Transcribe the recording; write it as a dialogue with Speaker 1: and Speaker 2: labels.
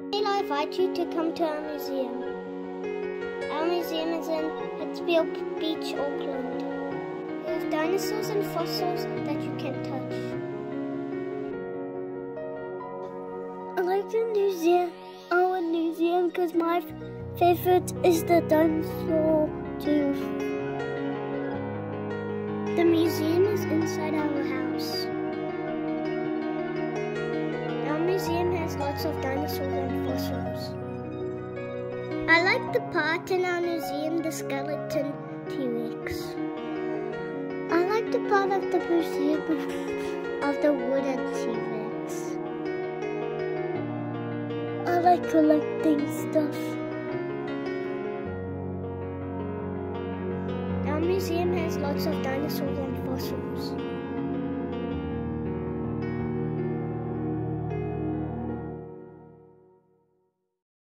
Speaker 1: I invite you to come to our museum. Our museum is in Hatfields Beach, Auckland. We have dinosaurs and fossils that you can touch. I like the museum, our museum, because my favorite is the dinosaur tooth. The museum is inside our house. Our museum has lots of dinosaurs and fossils. I like the part in our museum, the skeleton T-Rex. I like the part of the museum of the wooden T-Rex. I like collecting stuff. Our museum has lots of dinosaurs and fossils.